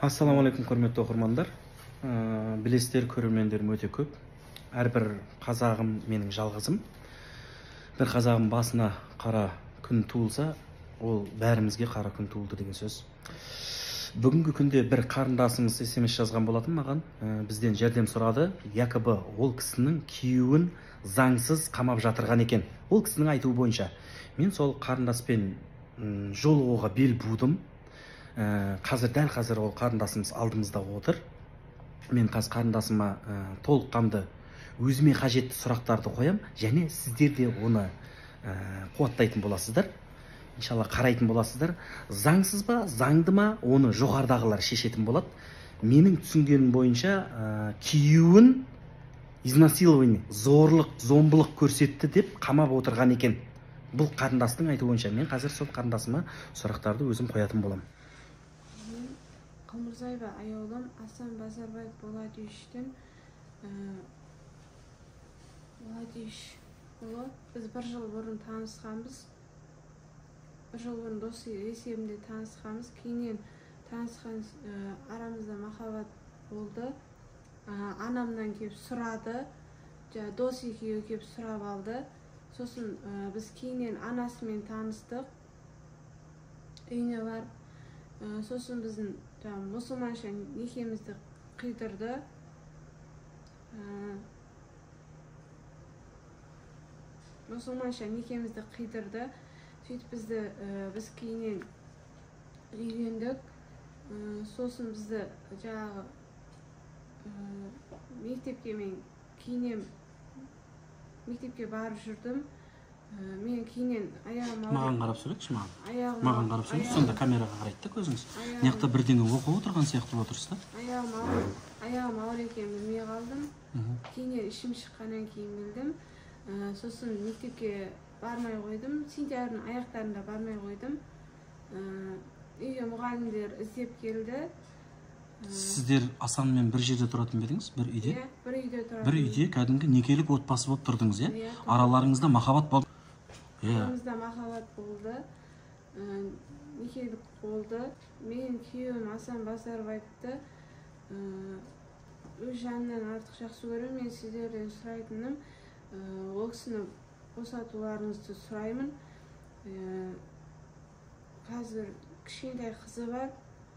Ассалаумағалейкум, құрметті оқырмандар. Білесіздер, көрермендерім өте көп. Әрбір қазағым менің жалғызым. Бір қазағым басына қара күн туылса, ол бәрімізге қара күн туылды деген сөз. Бүгінгі күнде бір қарындасымыз SMS жазған болатын маған. Бізден жәрдем сұрады. Якобы ол кісінің күйеуін заңсыз қамап жатырған екен. Ол кісінің айтуы бойынша. Мен сол қарындаспен жолығуға бел будым. Дәл қазір ол қарындасымыз алдымызда отыр. Мен қарындасыма толыққанды өзіме қажетті сұрақтарды қоям, және сіздер де оны қуаттайтын боласыздар. Иншалла қарайтын боласыздар. Заңсыз ба, заңды ма, оны жоғарыдағылар шешетін болады. Менің түсінгенім бойынша күйеуін изнасилование, зорлық, зомбылық көрсетті деп қамап отырған екен. Бұл қарындастың айтуы бойынша. Мен қазір сол қарындасыма сұрақтарды өзім қоятын боламын. Қылмырзаева айолым Асан Базарбаев Боладиевичтен Боладиевич ұлы. Біз бір жыл бұрын танысқанбыз. Бір жыл бұрын дос есебінде танысқанбыз. Кейіннен танысқан арамызда махаббат болды. Анамнан келіп сұрады. Дос екеуі келіп сұрап алды. Сосын біз кейіннен анасымен таныстық. Үйіне барып, сосын біздің мұсылманша некемізді қидырды. Сөйтіп біз кейіннен үйлендік. Сосын бізді жаңағы мектепке барып жүрдім. Мен кейінен аяғым ауыр. Маған қарап сөйлетші, маған қарап сөйлетші, сонда камераға қарайды да көзіңіз. Неқта бірдеңе оқып отырған сияқты отырсыз да? Аяғым ауыр екен білмей қалдым. Кейінен ішім шыққаннан кейін білдім. Сосын мектепке бармай қойдым. Сентябрьдің аяқтарында бармай қойдым. Үйге мұғалімдер іздеп келді. Сіздер Асанмен бір жерде тұратын бедіңіз? Бір үйде? Бір үйде тұратын. Бір үйде кәдімгі некелік отбасы болып тұрдыңыз, е? Араларыңызда махаббат болды. Арамызда махаббат болды. Некелік болды. Мен күйеуім Асан Базарбаевты өз жанынан артық жақсы көремін. Мен сіздерден сұрайтыным, ол кісіні босатуларыңызды сұраймын. Қазір кішкентай қызы бар.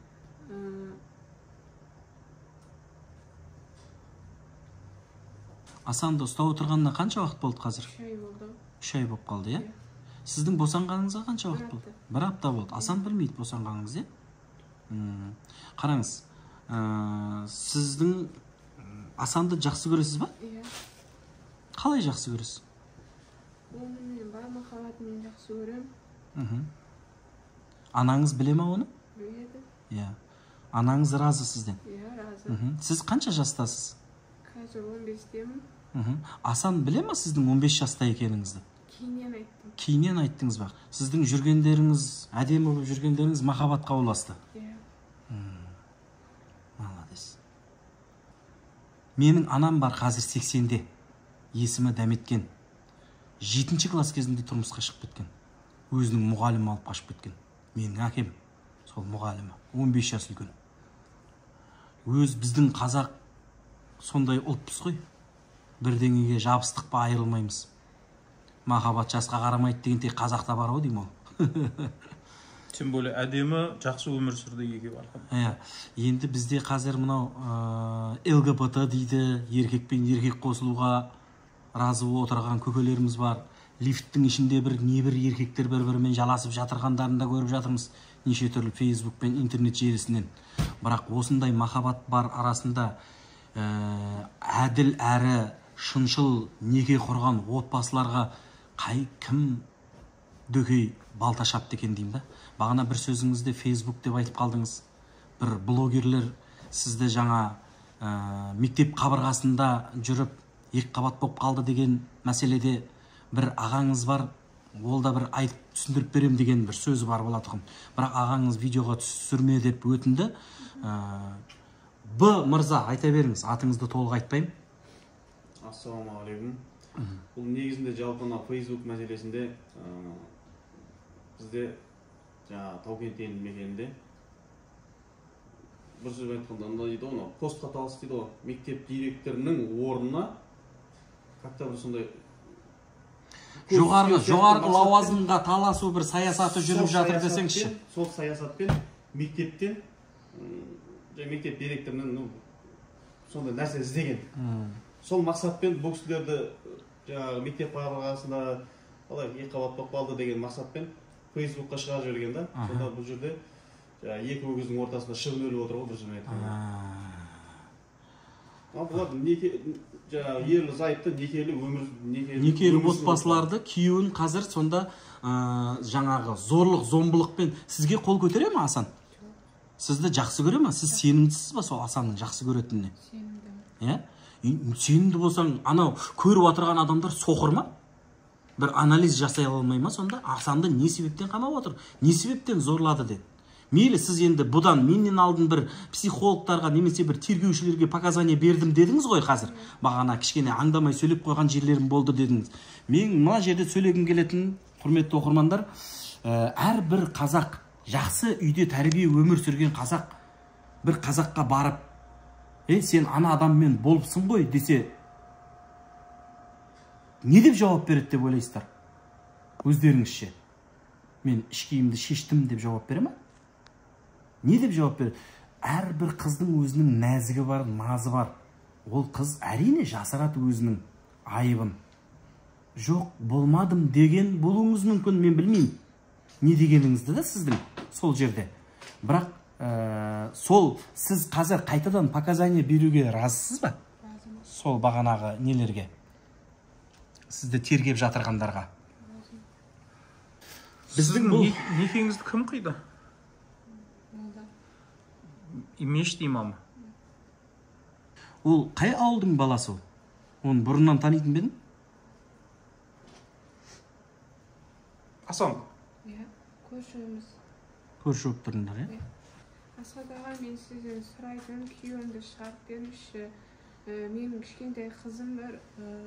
Асанды ұстап отырғанына қанша уақыт болды қазір? 3 ай болды. 3 ай болып қалды, е? Сіздің босанғаныңызға қанша уақыт болды? 1 апта болды. Асан білмейді босанғаныңыз, е? Қараңыз, сіздің Асанды жақсы көресіз ба? Иә. Қалай жақсы көресіз? Онымен бар махаббатымен жақсы көрем. Анаңыз біле ма оны? Біледі. Иә. Анаңыз разы сізден? Иә, разы. Сіз қанша жастасыз? Қазір 15-темін. Асан біле ма сіздің 15 жаста екеніңізді? Кейіннен айттым. Кейіннен айттыңыз ба? Сіздің жүргендеріңіз, әдемі болып жүргендеріңіз махаббатқа ұласты? Иә. Молодец. Менің анам бар қазір 80-де. Есімі Дәметкен. 7-ші класс кезінде тұрмысқа шығып кеткен. Өзінің мұғалімі алып қашып кеткен. Менің әкем сол мұғалімі. 15 жас үлкен. Біздің қазақ сондай ұлтпыз ғой. Бірдеңеге жабыстық па айырылмаймыз. Махаббат жасқа қарамайды деген тек қазақта бар ғой деймін ол. Тем более әдемі жақсы өмір сүрді екеуі арқылы. Енді бізде қазір мынау ЛГБТ дейді, еркекпен еркек қосылуға разы болып отырған көкелеріміз бар. Лифттің ішінде небір еркектер бір-бірімен жаласып жатырғандарын да көріп жатырмыз. Неше түрлі Facebook пен интернет желісінен. Бірақ осындай махаббат бар арасында әділ әрі шыншыл неке құрған отбасыларға кім дөкей балта шапты екен деймін да. Бағана бір сөзіңізде Facebook деп айтып қалдыңыз. Бір блогерлер сізді жаңа мектеп қабырғасында жүріп екі қабат болып қалды деген мәселеде бір ағаңыз бар. Ол да бір айтып түсіндіріп берем деген бір сөзі бар болатұғым. Бірақ ағаңыз видеоға түсірме деп өтінді. Б мырза, айта беріңіз, атыңызды толық айтпаймын. Ассалаумағалейкум. Бұл негізінде жалпына Facebook мәселесінде бізде жаңа Тау-Кен мекенінде бір сөз айтқанда андай дейді ғой, пост қаталыс дейді ғой, мектеп директорының орнына как-то бір сондай жоғарғы лауазымға таласу бір саясаты жүріп жатыр десеңізші. Сол саясатпен мектептен мектеп директорының сондай нәрсе іздеген. Сол мақсатпен бұл кісілерді жаңағы мектеп қабырғасында қалай екіқабат болып қалды деген мақсатпен Фейсбукқа шығарып жіберген да. Сонда бұл жерде екі өгіздің ортасында шыбын өліп отыр ғой, бір сөзбен айтқанда. Бұлар жаңағы ерлі зайыпты некелі отбасыларды күйеуін қазір сонда жаңағы зорлық зомбылықпен сізге қол көтере ме Асан? Сізді жақсы көре ме? Сіз сенімдісіз ба сол Асанның жақсы көретініне? Сенімді. Сенімді болсаң, анау көріп отырған адамдар соқыр ма? Бір анализ жасай алмай ма сонда? Асанды не себептен қамап отыр? Не себептен зорлады деді? Мейлі сіз енді бұдан менен алдын бір психологтарға немесе бір тергеушілерге показания бердім дедіңіз ғой қазір. Бағана кішкене аңдамай сөйлеп қойған жерлерім болды дедіңіз. Мен мына жерде сөйлегім келетін, құрметті оқырмандар, әрбір қазақ, жақсы үйде тәрбие өмір сүрген қазақ, бір қазаққа барып, сен ана адаммен болыпсың ғой десе, не деп жауап береді деп ойлайсыздар? Өздеріңізше. Мен іш киімді шештім деп жауап бере ме? Не деп жауап береді? Әрбір қыздың өзінің нәзігі бар, назы бар. Ол қыз әрине жасырады өзінің айыбын. Жоқ, болмадым деген болуыңыз мүмкін, мен білмеймін. Не дегеніңізді да сіздің сол жерде. Бірақ сол сіз қазір қайтадан показания беруге разысыз ба? Сол бағанағы нелерге. Сізді тергеп жатырғандарға. Біздің некеңізді кім қиды? Мешіт имамы. Ол қай ауылдың баласы? Оны бұрыннан танитын бе едің? Асан? Көршіміз. Көрші болып тұрыңдар, Асхат аға, мен сізден сұрайтын, күйеуімді шығарып беріңізші. Менің кішкентай қызым бар.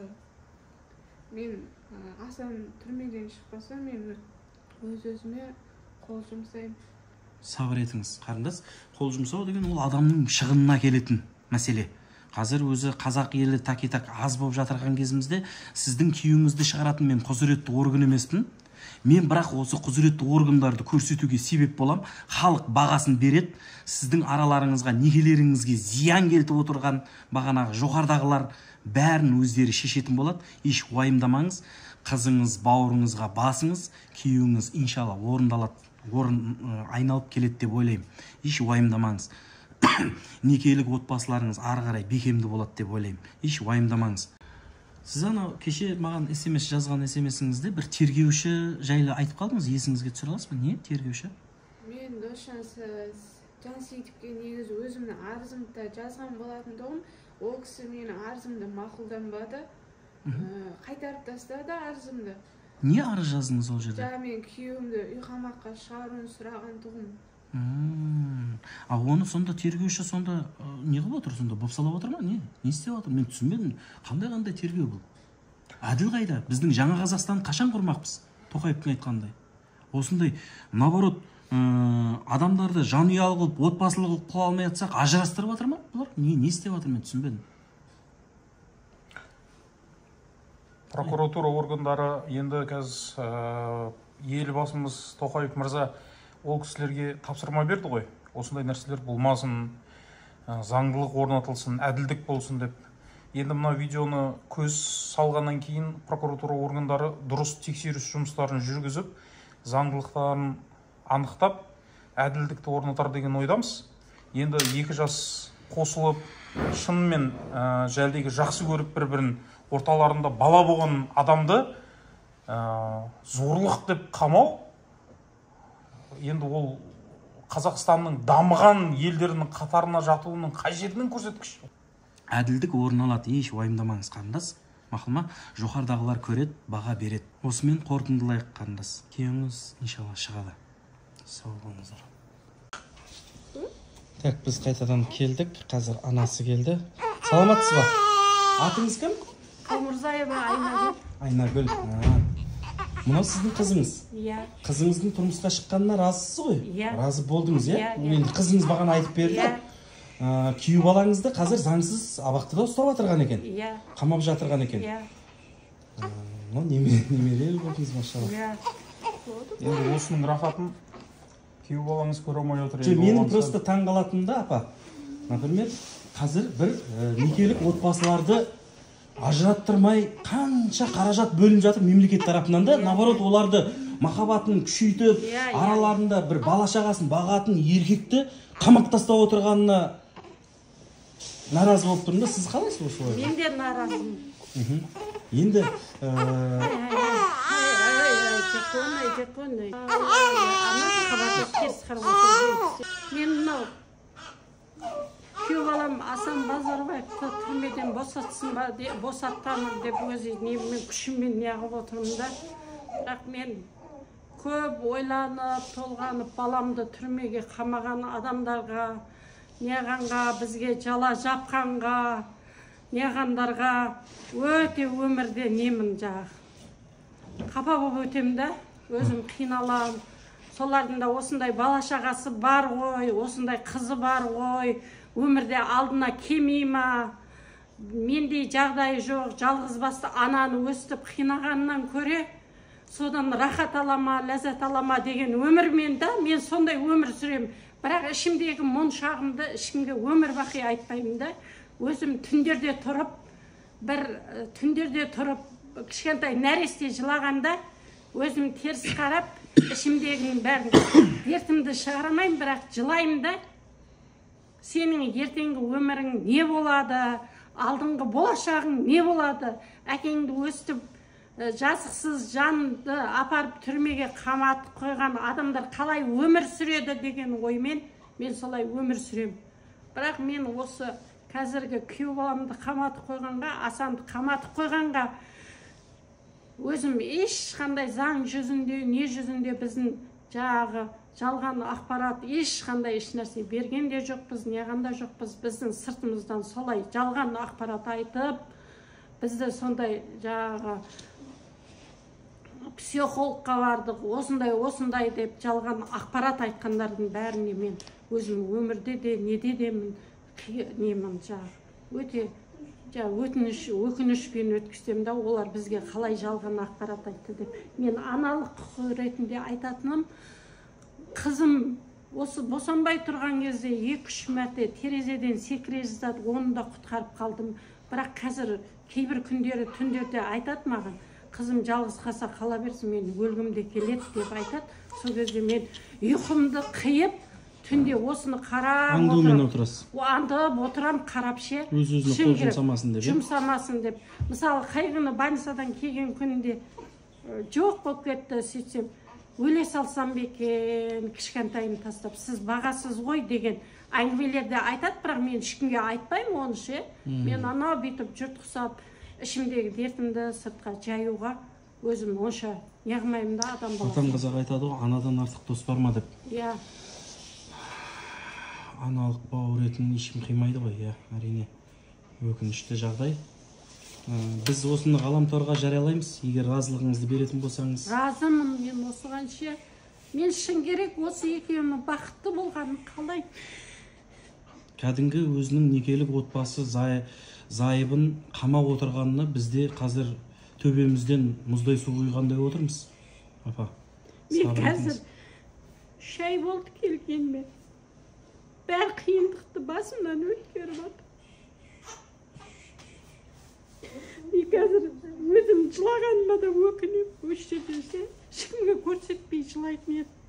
Мен Асан түрмеден шықпаса, мен өз-өзіме қол жұмсаймын. Сабыр етіңіз, қарындас. Қол жұмсау деген ол адамның шығынына келетін мәселе. Қазір өзі қазақ елі так-так аз болып жатырған кезімізде сіздің күйеуіңізді шығаратын мен құзыретті орган емеспін. Мен бірақ осы құзыретті органдарды көрсетуге себеп болам. Халық бағасын береді. Сіздің араларыңызға, некелеріңізге зиян келтіп отырған бағанағы жоғардағылар бәрін өздері шешетін болады. Еш уайымдамаңыз. Қызыңыз, бауырыңызға басыңыз, күйеуіңіз иншалла орындалады. Айналып келеді деп ойлаймын. Еш уайымдамаңыз. Некелік отбасыларыңыз ары қарай бекемді болады деп ойлаймын. Еш уайымдамаңыз. Сіз анау кеше маған SMS жазған SMS-іңізде бір тергеуші жайлы айтып қалдыңыз, есіңізге түсіре аласыз ба? Не тергеуші? Мен Досжан Жансейітовке негізі өзімнің арызымды жазған болатын тұғым. Ол кісі менің арызымды мақұлданбады. Қайтарып тастады арызымды. Не арыз жаздыңыз ол жерде? Мен күйеуімді үйқамаққа шығаруын сұраған тұғым. Оны сонда тергеуші сонда не қылып отыр? Сонда бопсалап отыр ма? Не істеп отыр? Мен түсінбедім. Қандай тергеу бұл? Әділ қайда? Біздің жаңа Қазақстан қашан құрмақпыз? Тоқаевтың айтқандай. Осындай, наоборот, адамдарды жанұялы қылып, отбасылы қыла алмай жатсақ, ажырастырып отыр ма? Бұлар не істеп отыр? Мен түсінбедім. Прокуратура органдары енді қазір елбасымыз Тоқаев мырза ол кісілерге тапсырма берді ғой. Осындай нәрселер болмасын, заңдылық орнатылсын, әділдік болсын деп. Енді мына видеоны көз салғаннан кейін прокуратура органдары дұрыс тексеріс жұмыстарын жүргізіп, заңдылықтарын анықтап, әділдікті орнатар деген ойдамыз. Енді екі жас қосылып, шынымен жәлдегі жақсы көріп бір-бірін орталарында бала болған адамды зорлық деп қамау, енді ол Қазақстанның дамыған елдерінің қатарына жатуының қай жерінің көрсеткіші? Әділдік орын алады, еш уайымдамаңыз қарындас. Мақұл ма? Жоғардағылар көреді, баға береді. Осымен қорытындылайық қарындас. Күйеуіңіз иншалла шығады. Сау болыңыздар. Так, біз қайтадан келдік. Қазір анасы келді. Саламатсыз ба? Атыңыз кім? Қалмұрзаева Айнагүл. Айнагүл. Мынау сіздің қызыңыз. Иә. Қызыңыздың тұрмысқа шыққанына разысыз ғой? Иә. Разы болдыңыз, иә? Енді қызыңыз маған айтып берді. күйеу балаңызды қазір заңсыз абақтыда ұстап жатырған екен. Иә. Қамап жатырған екен. Иә. Немерелер болдыңыз, машалла. Иә. Енді осының рахатын күйеу балаңыз көре алмай отыр. Менің просто таң қалатыным да, апа, например, қазір бір некелік отбасыларды ажыраттырмай қанша қаражат бөлініп жатыр мемлекет тарапынан да, наоборот, оларды махаббатын күшейтіп, араларында бір бала шағасын бағатын еркекті қамап тастап отырғанына наразы болып тұрмын да. Сіз қалайсыз осылай? Мен де наразымын. Енді мен мынау күйеу балам Асан Базарбаевты түрмеден босатсын ба, босаттамын деп өзі немен күшіммен неғып отырмын да. Бірақ мен көп ойланып, толғанып, баламды түрмеге қамаған адамдарға, неғанға, бізге жала жапқанға, неғандарға өте өмірде немін жағы. Қапа болып өтем да, өзім қиналам. Солардың да осындай бала шағасы бар ғой, осындай қызы бар ғой, өмірде алдына келмей ма, мендей жағдайы жоқ, жалғыз басты ананы өстіп қинағаннан көре, содан рахат алама, ләззат алама деген өмірмен да, мен сондай өмір сүрем. Бірақ ішімдегі мұң шағымды ешкімге өмір бақи айтпаймын да. Өзім түндерде тұрып, кішкентай нәресте жылағанда, өзім теріс қарап, ішімдегінің бәрін дертімді шығарамайым, бірақ жылаймын да. Сенің ертеңгі өмірің не болады, алдыңғы болашағың не болады, әкеңді өстіп жазықсыз жанды апарып түрмеге қаматып қойған адамдар қалай өмір сүреді деген оймен мен солай өмір сүрем. Бірақ мен осы қазіргі күйеу баламды қаматып қойғанға, Асанды қаматып қойғанға өзім ешқандай заң жүзінде, не жүзінде біздің жағы жалған ақпарат ешқандай ешнәрсе берген де жоқпыз, неғанда жоқпыз. Біздің сыртымыздан солай жалған ақпарат айтып, бізді сондай жағы психологқа бардық, осындай деп жалған ақпарат айтқандардың бәріне мен өзім өмірде де, неде де немін жағы өте өкінішпен өткізсем да, олар бізге қалай жалған ақпарат айтты деп. Мен аналық құқы ретінде айтатыным, қызым осы босанбай тұрған кезде 2-3 мәрте терезеден секіре жаздады, оны да құтқарып қалдым. Бірақ қазір кейбір күндері, түндерде айтады маған, қызым жалғыз қалса қала берсін, мен өлгімде келеді деп айтады. Сол кезде мен ұйқымды қиып, түнде осыны қарап аңдып отырам, қарап ше. Өз-өзіне қол жұмсамасын деп. Жұмсамасын деп. Мысалы, қайғыны больницадан келген күнде жоқ болып кетті, сөйтсем, өле салсам бекен, кішкентайым тастап, сіз бағасыз ғой деген әңгімелерде айтады, бірақ мен ешкімге айтпаймын оны ше. Мен анау бүйтіп жұрт құсап, ішімдегі дертімді сыртқа жаюға өзім онша неғылмаймын да адам баласы. Атам қазақ айтады ғой, анадан артық дос бар ма деп. Иә. Аналық бауыр етін ешкім қимайды ғой, иә, әрине. Өкінішті жағдай. Біз осыны ғаламторға жариялаймыз, егер разылығыңызды беретін болсаңыз. Разымын мен осыған ше. Мен шын керек осы екеуінің бақытты болғанын қалай. Кәдімгі өзінің некелік отбасы зайыбын қамап отырғанына бізде қазір төбемізден мұздай су құйғандай отырмыз. Апа. Мен қазір шай болды келгенмен. Бәр қиындықты басымнан өткеріп жатыр. Мен қазір өзім жылағаныма да өкінем, осы жерде ешкімге көрсетпей жылайтын едім.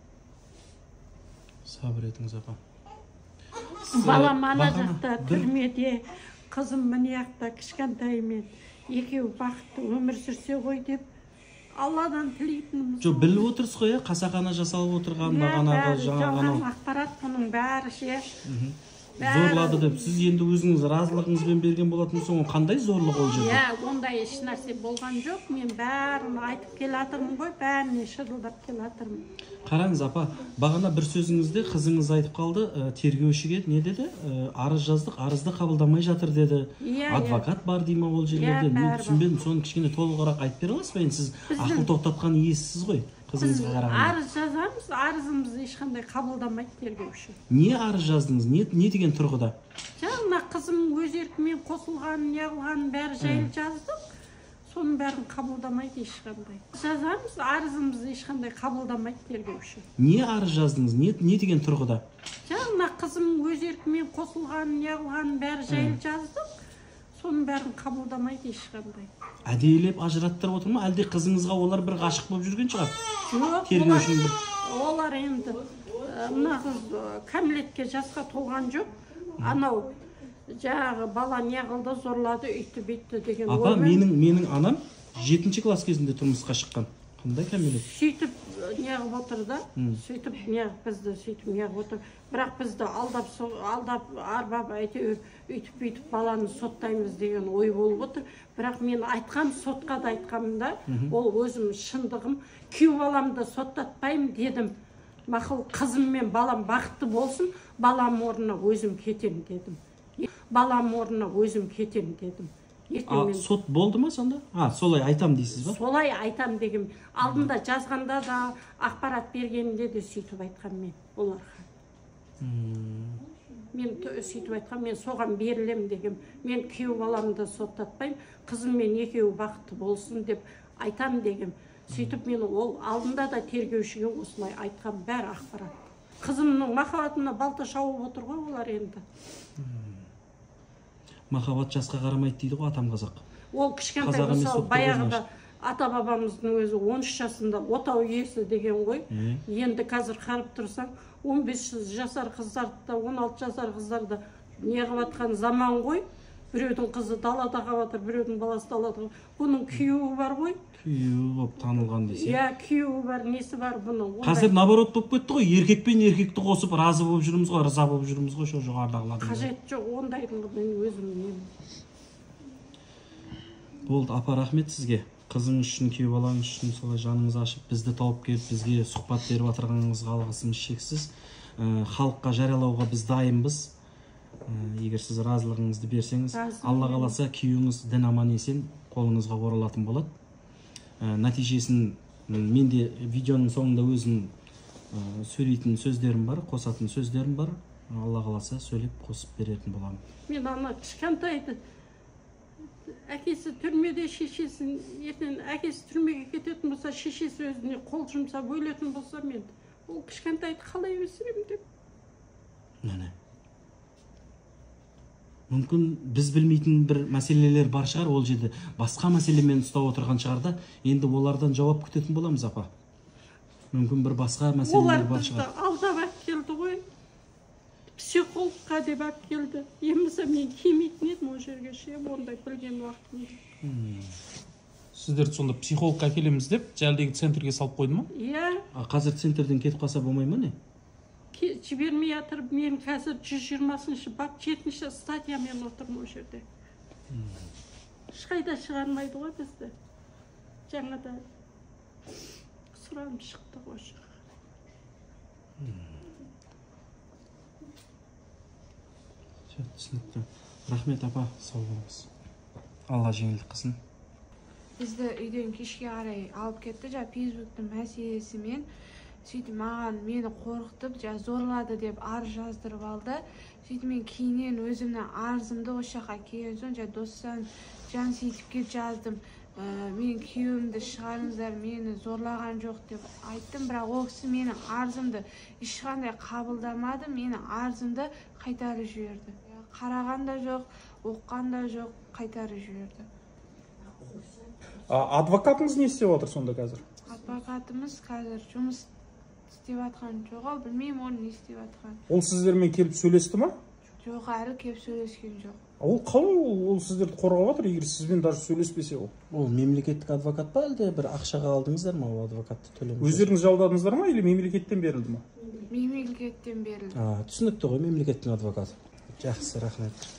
Сабыр етіңіз, апа. Балам ана жақта түрмеде, қызым міне жақта кішкентаймен екеуі бақытты өмір сүрсе ғой деп Алладан тілейтініміз. Жоқ, біліп отырсыз ғой, қасақана жасалып отырған бағанағы жалған ақпарат бұның бәрі ше. Зорлады деп сіз енді өзіңіз разылығыңызбен берген болатын соң, қандай зорлық ол жерде? Иә, ондай еш нәрсе болған жоқ. Мен бәрін айтып келатырмын ғой, бәріне шырылдап келатырмын. Қараңыз, апа, бағана бір сөзіңізде қызыңыз айтып қалды, тергеушіге не деді? Арыз жаздық, арызды қабылдамай жатыр деді. Адвокат бар дейма ол жерлерде. Мен түсінбедім, соны кішкене толығырақ айтып бере аласыз ба? Сіз ақыл тоқтатқан иесісіз ғой. қызыңызға қарағанда? Арыз жазамыз, арызымызды ешқандай қабылдамайды тергеуші. Не арыз жаздыңыз? Не деген тұрғыда? Жаңа қызым өз еркімен қосылғанын, неғылғанын бәрі жайлы жаздық. Соның бәрін қабылдамайды ешқандай. Жазамыз, арызымызды ешқандай қабылдамайды тергеуші. Не арыз жаздыңыз? Не деген тұрғыда? Жаңа қызым өз еркімен қосылғанын, неғылғанын бәрі жайлы жаздық. Соның бәрін қабылдамайды ешқандай. Әдейілеп ажыраттырып отыр ма? Әлде қызыңызға олар бір ғашық болып жүрген шығар? Жоқ, олар енді мына қыз кәмелетке жасқа толған жоқ. Анау жаңағы бала не қылды, зорлады, үйтті бүйтті деген оймен. Апа, менің анам 7-ші класс кезінде тұрмысқа шыққан. Қандай кәмелет? Сөйтіп неғып отыр да, сөйтіп неғып бізді сөйтіп неғып отыр. Бірақ бізді алдап арбап әйтеуір үйтіп бүйтіп баланы соттаймыз деген ой болып отыр. Бірақ мен айтқам, сотқа да айтқамда, ол өзім шындығым, күйеу баламды соттатпаймын дедім. Мақұл қызым мен балам бақытты болсын, балам орнына өзім кетем дедім. Балам орнына өзім кетем дедім. Сот болды ма сонда? Солай айтам дейсіз ба? Солай айтам деген. Алдында жазғанда да, ақпарат бергенде де сөйтіп айтқан мен оларға. Мен сөйтіп айтқан, мен соған берілем деген. Мен күйеу баламды соттатпаймын, қызым мен екеуі бақытты болсын деп айтам деген. Сөйтіп мен ол алдында да тергеушіге осылай айтқан бәрі ақпарат. Қызымның махаббатына балта шауып отыр ғой олар енді. Махаббат жасқа қарамайды дейді ғой атам қазақ. Ол кішкентай мысалы баяғыда ата бабамыздың өзі 13 жасында отау иесі деген ғой. Енді қазір қарап тұрсаң 15 жасар қыздарды да 16 жасар қыздарды неғып атқан заман ғой. Біреудің қызы далада қалып, біреудің баласы далада. Бұның күйеуі бар ғой. Күйеуі болып танылған десе. Иә, күйеуі бар, несі бар бұның. Қазір наоборот болып кетті ғой. Еркек пен еркекті қосып разы болып жүрміз ғой, риза болып жүрміз ғой, шо жоғарыдағылардың. Қажет жоқ, ондайдың мен өзім нем. Болды, апа, рахмет сізге. Қызыңыз үшін, күйеу балаңыз үшін солай жаныңыз ашып, бізді тауып келіп, бізге сұхбат беріп отырғаныңызға алғысымыз шексіз. Халыққа жариялауға біз дайынбыз. Егер сіз разылығыңызды берсеңіз, Алла қаласа күйеуіңіз дін аман есен қолыңызға оралатын болады. Нәтижесін мен де видеоның соңында өзім сөйлейтін сөздерім бар, қосатын сөздерім бар. Алла қаласа сөйлеп қосып беретін боламын. Мен ана кішкентайды әкесі түрмеде, шешесін ертең әкесі түрмеге кететін болса, шешесі өзіне қол жұмсап өлетін болса, мен ол кішкентайды қалай өсірем деп. Міне. Мүмкін біз білмейтін бір мәселелер бар шығар, ол жерде басқа мәселемен ұстап отырған шығар да, енді олардан жауап күтетін боламыз, апа. Мүмкін бір басқа мәселелер бар шығар. Олар бізді алдап әкелді ғой, психологқа деп әкелді. Емізі мен келмейтін едім ол жерге ше, ондай білген уақытымда. Сіздерді сонда психологқа әкелеміз деп, жәлдегі центрге салып қойды ма? Иә. Қазір центрден кетіп қалса болмай ма не? Жібермей жатыр, мен қазір 120-шы бап 7-ші статьямен отырмын ол жерде. Ешқайда шығармайды ғой бізді. Жаңада сұранып шықты ғой. Түсінікті. Рахмет, апа, сау болыңыз. Алла жеңілдік қылсын. Бізді үйден кешке қарай алып кетті, Фейсбуктың мәселесімен. Сөйтіп маған мені қорқытып, зорлады деп арыз жаздырып алды. Сөйтіп мен кейіннен өзімнің арызымды осы жаққа келген соң, достан жан сөйтіп келіп жаздым. Мен күйеуімді шығарыңыздар, мені зорлаған жоқ деп айттым, бірақ ол кісі менің арызымды ешқандай қабылдамады, менің арызымды қайтарып жіберді. Қараған да жоқ, оққан да жоқ, қайтарып жіберді. Адвокатыңыз не істеп отыр сонда қазір? Адвокатымыз қазір жұмыс істеп атқан жоқ, білмеймін оны не істеп атқан. Ол сіздермен келіп сөйлесті ма? Жоқ, әлі келіп сөйлескен жоқ. Ол қалай ол сіздерді қорғап отыр, егер сізбен даже сөйлеспесе ол? Ол мемлекеттік адвокат па, әлде бір ақшаға алдыңыздар ма ол адвокатты төлемеңіз? Өздеріңіз жалдадыңыздар ма, или мемлекеттен берілді ма? Мемлекеттен берілді. Түсінікті ғой, мемлекеттің адвокаты. Жақсы, рахмет.